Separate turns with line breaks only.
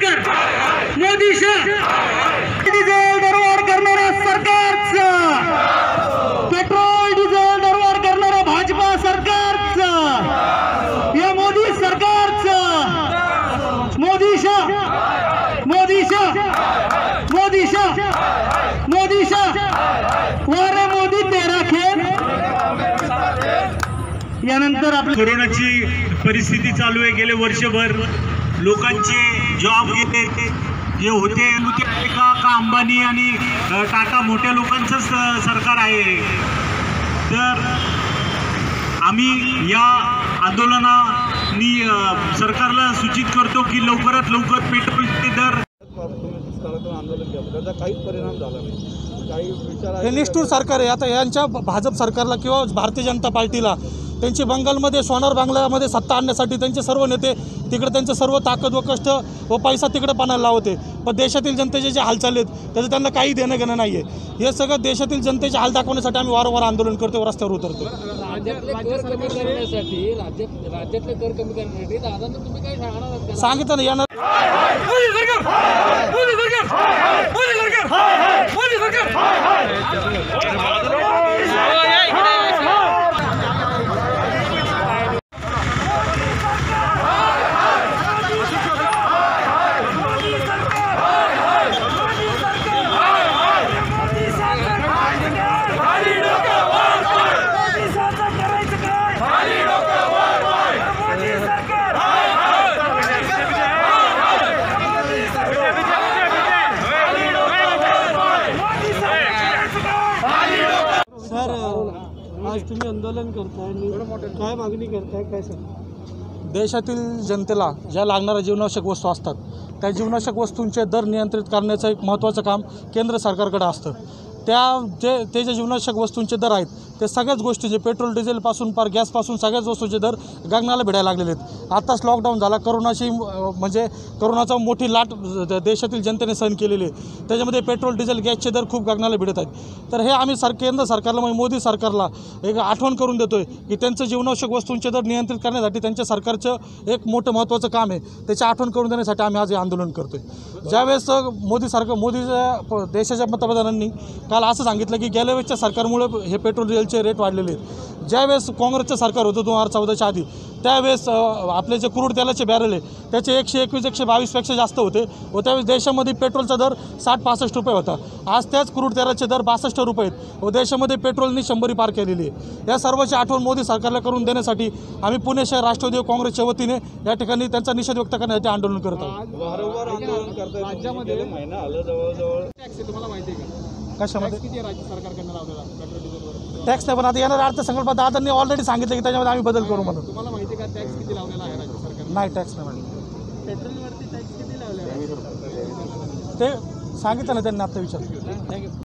सरकार मोदी शाह डिझेल दरवाढ करणाऱ्या सरकारचा, पेट्रोल डिझेल दरवाढ करणाऱ्या भाजपा सरकारचा, या मोदी सरकारचा, मोदी शाह मोदी शाह मोदी शाह मोदी शाह वारे मोदी तेरा खेळ। यानंतर आपल्या
कोरोनाची परिस्थिती चालू आहे। गेले वर्षभर लोकांचे जॉब गेले जे होते का अंबानी आणि टाटा मोठ्या लोकांचं सरकार आहे। तर आम्ही या आंदोलनानी सरकारला सूचित करतो की लवकरात लवकर पेट्रोलचे दर
आंदोलन केलं त्याचा काहीच परिणाम झाला नाही। काही विचार
हे निष्ठूर सरकार आहे। आता यांच्या भाजप सरकारला किंवा भारतीय जनता पार्टीला त्यांची बंगालमध्ये सोनार बांगलामध्ये सत्ता आणण्यासाठी त्यांचे सर्व नेते तिकडे त्यांचं सर्व ताकद व कष्ट व पैसा तिकडे पाण्याला लावते, पण देशातील जनतेचे जे हालचाल आहेत त्याचं त्यांना काही देणं घेणं नाही आहे। हे सगळं देशातील जनतेचे हाल दाखवण्यासाठी आम्ही वारंवार आंदोलन करतो, रस्त्यावर उतरतो।
राज्यातले कर कमी करण्यासाठी राज्यातले कर कमी करण्यासाठी दादांना तुम्ही काय सांगणार?
सांगितलं ना यांना सर आज तुम्ही आंदोलन करताय, काय मागणी करताय, काय सांग? देशातील जनतेला ज्या लागणाऱ्या जीवनावश्यक वस्तू असतात त्या जीवनावश्यक वस्तूंचे दर नियंत्रित करण्याचं एक महत्त्वाचं काम केंद्र सरकारकडे असतं। ते जे जीवनावश्यक वस्तूंचे दर आहेत ते सगळ्याच गोष्टी जे पेट्रोल डिझेलपासून पार गॅसपासून सगळ्याच वस्तूंचे दर गगनाला भिडायला लागलेले आहेत। आत्ताच लॉकडाऊन झाला, करोनाचा मोठी लाट देशातील जनतेने सहन केलेली आहे, त्याच्यामध्ये पेट्रोल डिझेल गॅसचे दर खूप गगनाला भिडत आहेत। तर हे आम्ही केंद्र सरकारला म्हणजे मोदी सरकारला एक आठवण करून देतो आहे की त्यांचं जीवनावश्यक वस्तूंचे दर नियंत्रित करण्यासाठी त्यांच्या सरकारचं एक मोठं महत्त्वाचं काम आहे, त्याची आठवण करून देण्यासाठी आम्ही आज हे आंदोलन करतो आहे। ज्यावेळेस मोदीच्या देशाच्या पंतप्रधानांनी काल असं सांगितलं की गेल्या वेळेसच्या सरकारमुळे हे पेट्रोल डिझेलचे रेट वाढलेले आहेत। ज्यावेळेस काँग्रेसचं सरकार होतं 2014च्या आधी त्यावेळेस आपले जे क्रूड तेलाचे बॅरल आहे त्याचे 121 122पेक्षा जास्त होते व त्यावेळेस देशामध्ये पेट्रोलचा दर 60-65 रुपये होता। आज त्याच क्रूड तेलाचे दर 62 रुपये आहेत व देशामध्ये पेट्रोलनी 100 पार केलेली आहे। या सर्वांची आठवण मोदी सरकारला करून देण्यासाठी आम्ही पुणे शहर राष्ट्रवादी काँग्रेसच्या वतीने या ठिकाणी त्यांचा निषेध व्यक्त करण्यासाठी आंदोलन करत आहोत।
वारंवार आंदोलन करताय, राज्यामध्ये महिना आलं जवळजवळ।
टॅक्स तुम्हाला माहिती आहे का?
कशामध्ये
किती राज्य सरकारकडनं लावलेला पेट्रोल डिझेलवर?
टॅक्स नाही, पण आता येणाऱ्या अर्थसंकल्पात दादांनी ऑलरेडी सांगितलं की त्याच्यामध्ये आम्ही बदल करू म्हणून।
तुम्हाला माहिती आहे का टॅक्स किती लावलेला आहे राज्य सरकारने?
नाही, टॅक्स नाही माहिती।
पेट्रोलवरती टॅक्स किती लावलेला आहे?
ते सांगितलं ना त्यांनी आता विचार।
थँक्यू।